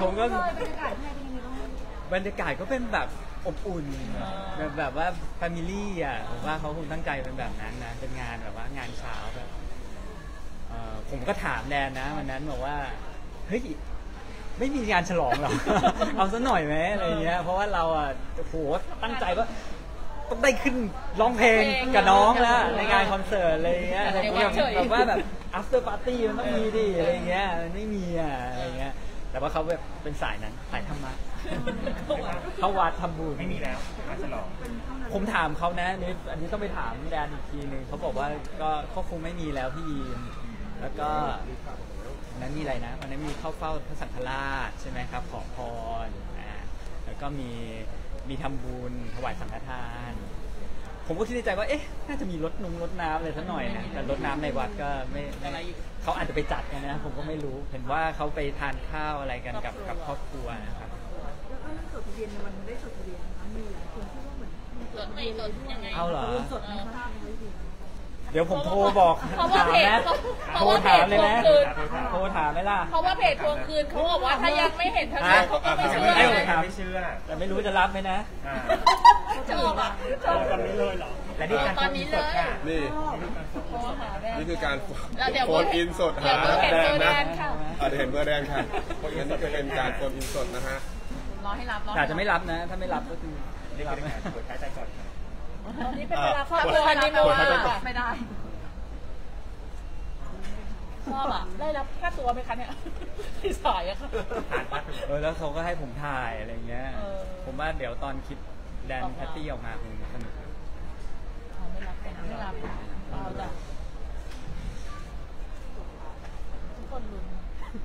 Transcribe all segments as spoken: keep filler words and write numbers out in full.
ผมก็บรรยากาศก็เป็นแบบอบอุ่นแบบแบบว่าแฟมิลี่อ่ะผมว่าเขาคงตั้งใจเป็นแบบนั้นนะเป็นงานแบบว่างานเช้าแบบผมก็ถามแดนนะวันนั้นบอกว่าเฮ้ยไม่มีงานฉลองหรอ เอาซะหน่อยไหมอะไรเงี้ยเพราะว่าเราอ่ะโหตั้งใจว่าต้องได้ขึ้นร้องเพลงกับน้องแล้วในงานคอนเสิร์ตอะไรเงี้ยแบบว่าแบบ after party มันต้องมีดิอะไรเงี้ยมันไม่มีอ่ะอะไรเงี้ยแต่ว่าเขาแบบเป็นสายนั้นสายธรรมะเขาวัดทำบุญไม่มีแล้วงานฉลองผมถามเขานะนี่อันนี้ต้องไปถามแดนอีกทีนึงเขาบอกว่าก็ก็คงไม่มีแล้วพี่ยีนแล้วก็นั้นมีอะไรนะวันนั้นมีเข้าเฝ้าพระสังฆราชใช่ไหมครับขอพรอ่าแล้วก็มีมีทำบุญถวายสังฆทานผมก็คิดในใจว่าเอ๊ะน่าจะมีรถนุ่งรถน้ำอะไรสักหน่อยนะแต่รถน้ำในวัดก็ไม่เขาอาจจะไปจัดกันนะผมก็ไม่รู้เห็นว่าเขาไปทานข้าวอะไรกันกับกับครอบครัวนะครับแล้วก็จดทะเบียนในวันได้จดทะเบียนนะคะมีหลายคนที่ว่าเหมือนจดไม่จดยังไงเอาเหรอจดไม่ทราบเลยดีเดี๋ยวผมโทรบอกถามนะโทรถามเลยนะโทรถามไหมล่ะเพราะว่าเพจทวงคืนเขาบอกว่าถ้ายังไม่เห็นทะเบียนเขาก็ไม่เชื่อไม่เชื่อแต่ไม่รู้จะรับไหมนะชอบอ่ะชอบตอนนี้เลยเหรอและนี่การโฟนอินสดค่ะนี่นี่คือการโฟนอินสดหาแดนนะเดี๋ยวเห็นเบอร์แดนค่ะงั้นนี่จะเป็นการโฟนอินสดนะฮะรอให้รับแต่จะไม่รับนะถ้าไม่รับก็คือไม่รับนะกดใช้ใจก่อนตอนนี้เป็นเวลาครอบครัวฮันนีมูนไม่ได้ชอบอ่ะได้รับค่าตัวไหมคะเนี่ยที่สายอะค่ะเออแล้วเขาก็ให้ผมถ่ายอะไรเงี้ยผมว่าเดี๋ยวตอนคลิปแดนแพตตี้ออกมาคงสนุกไม่รับเป็นไม่รับเราจะทุกคนลุ้น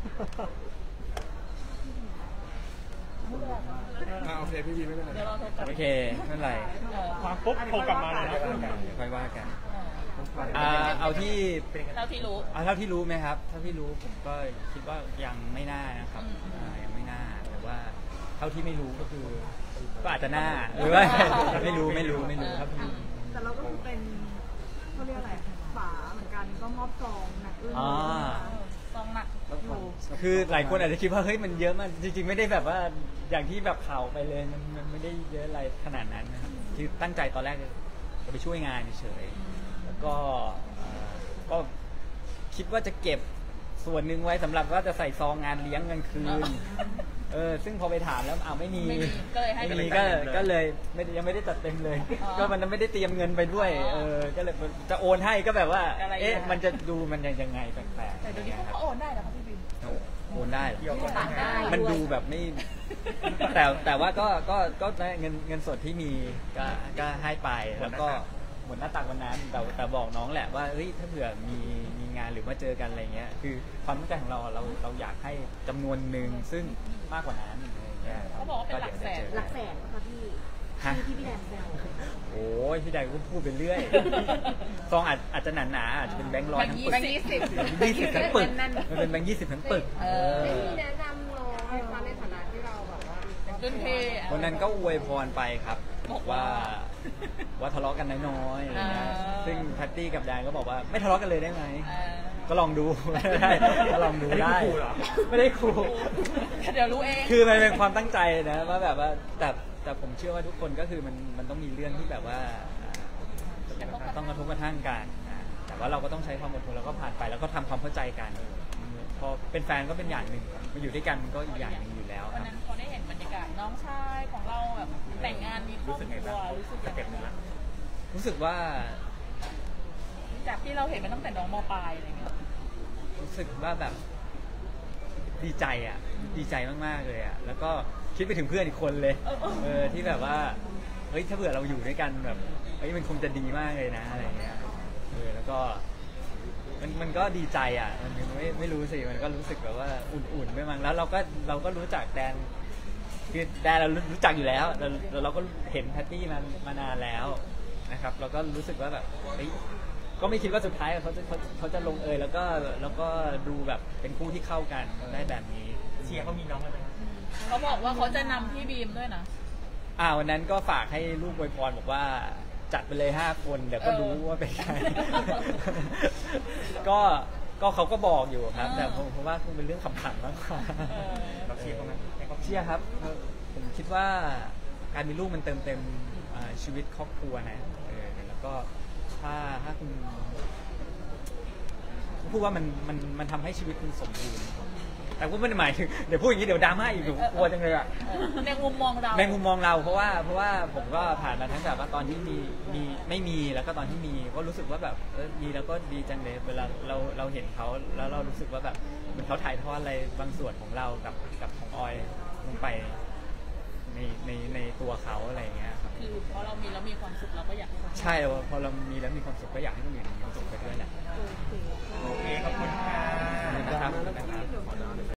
โอเคพี่พีไม่เป็นไรโอเคไม่เป็นไรมาปุ๊บโทรกลับมาเลยค่อยว่ากันเอาที่เท่าที่รู้เอาเท่าที่รู้ไหมครับเท่าที่รู้ผมก็คิดว่ายังไม่น่านะครับยังไม่น่าแต่ว่าเท่าที่ไม่รู้ก็คือก็อาจจะน่าหรือว่าไม่รู้ไม่รู้ไม่รู้ครับแต่เราก็คือเป็นเขาเรียกอะไรฝาเหมือนกันก็มอบซองหนักอึ้งซองหนักคือหลายคนอาจจะคิดว่าเฮ้ยมันเยอะมากจริงๆไม่ได้แบบว่าอย่างที่แบบข่าวไปเลยมันไม่ได้เยอะอะไรขนาดนั้นนะครับคือตั้งใจตอนแรกจะไปช่วยงานเฉยก็ก็คิดว่าจะเก็บส่วนหนึ่งไว้สำหรับว่าจะใส่ซองงานเลี้ยงเงินคืนเออซึ่งพอไปถามแล้วอ้าวไม่มีไม่มีก็ก็เลยไม่ยังไม่ได้จัดเต็มเลยก็มันไม่ได้เตรียมเงินไปด้วยเออก็เลยจะโอนให้ก็แบบว่าเอ๊ะมันจะดูมันยังยังไงแปลกๆแต่เดี๋ยวนี้เขาโอนได้เหรอคะพี่บินโอนได้มันดูแบบไม่แต่แต่ว่าก็ก็ก็เงินเงินสดที่มีก็ก็ให้ไปแล้วก็หมดหน้าตักวันนั้นแต่แต่บอกน้องแหละว่าเฮ้ยถ้าเผื่อมีมีงานหรือมาเจอกันอะไรเงี้ยคือความตั้งใจของเราเราเราอยากให้จำนวนหนึ่งซึ่งมากกว่านั้นเขาบอกว่าเป็นหลักแสนหลักแสนค่ะพี่ที่พี่แดนแซวโอ้ยพี่แดนก็พูดไปเรื่อยซองอาจอาจจะหนาหนาอาจจะเป็นแบงค์ร้อยทั้งปึกแบงค์ยี่สิบยี่สิบทั้งปึกมันเป็นแบงค์ยี่สิบทั้งปึกไม่มีแนะนำน้องในฐานะที่เราแบบว่าเป็นเทวันนั้นก็อวยพรไปครับบอกว่าว่าทะเลาะกันน้อยๆอะไรเงี้ยซึ่งแพตตี้กับแดนก็บอกว่าไม่ทะเลาะกันเลยได้ไหมก็ลองดูได้ก็ลองดูได้ไม่ได้คูเดี๋ยวรู้เองคือมันเป็นความตั้งใจนะว่าแบบว่าแต่แต่ผมเชื่อว่าทุกคนก็คือมันมันต้องมีเรื่องที่แบบว่าต้องกระทบกระทั่งกันแต่ว่าเราก็ต้องใช้ความอดทนแล้วก็ผ่านไปแล้วก็ทำความเข้าใจกันพอเป็นแฟนก็เป็นอย่างหนึ่งมาอยู่ด้วยกันก็อีกอย่างหนึ่งอยู่แล้ววันนั้นเขาได้เห็นบรรยากาศน้องชายของเราแบบแต่งงานมีครอบครัวรู้สึกยังไงรู้สึกว่าจากที่เราเห็นมันตั้งแต่น้องม.ปลายอะไรเงี้ยรู้สึกว่าแบบดีใจอ่ะดีใจมากๆเลยอ่ะแล้วก็คิดไปถึงเพื่อนอีกคนเลยเออที่แบบว่าเฮ้ยถ้าเผื่อเราอยู่ด้วยกันแบบเฮ้ยมันคงจะดีมากเลยนะอะไรเงี้ยเออแล้วก็มันมันก็ดีใจอ่ะมันไม่ไม่รู้สิมันก็รู้สึกแบบว่าอุ่นๆไม่มั้งแล้วเราก็เราก็รู้จักแดนคือแดนเรารู้จักอยู่แล้วเราเราก็เห็นแพตตี้มามานานแล้วนะครับเราก็รู้สึกว่าแบบเฮ้ยก็ไม่คิดว่าสุดท้ายเขาจะเขาเขาจะลงเอยแล้วก็แล้วก็ดูแบบเป็นคู่ที่เข้ากันได้แบบนี้เชียร์เขามีน้องไหมเขาบอกว่าเขาจะนำพี่บีมด้วยนะอ่าวันนั้นก็ฝากให้ลูกอวยพรบอกว่าจัดไปเลยห้าคนเดี๋ยวก็รู้ว่าเป็นใครก็ก็เขาก็บอกอยู่ครับ แต่ผมผมว่าคงเป็นเรื่องขำๆมากกว่าเออเราเชียร์เขาไหมให้เขาเชื่อครับผมคิดว่าการมีลูกมันเติมเต็มอ่าชีวิตครอบครัวนะเออแล้วก็ถ้าถ้าคุณพูดว่ามันมันมันทำให้ชีวิตคุณสมบูรณ์แต่ก็ไม่ได้หมายถึงเดี๋ยวพูดอย่างนี้เดี๋ยวดราม่าอีกเดี๋ยวกลัวจังเลยอะเออในมุมมองเราในมุมมองเราเพราะว่าเพราะว่าผมก็ผ่านมาทั้งแบบว่าตอนที่มีมีไม่มีแล้วก็ตอนที่มีก็รู้สึกว่าแบบเออมีแล้วก็ดีจังเลยเวลาเราเราเห็นเขาแล้วเรารู้สึกว่าแบบเหมันเขาถ่ายทอดอะไรบางส่วนของเรากับกับของออยลงไปในในในตัวเขาอะไรอย่างเงี้ยครับคือเพราะเรามีแล้วมีความสุขเราก็อยากให้คนใช่พอเรามีแล้วมีความสุขก็อยากให้คนอื่นมีความสุขไปด้วยแหละโอเคโอเคขอบคุณค่ะนะครับ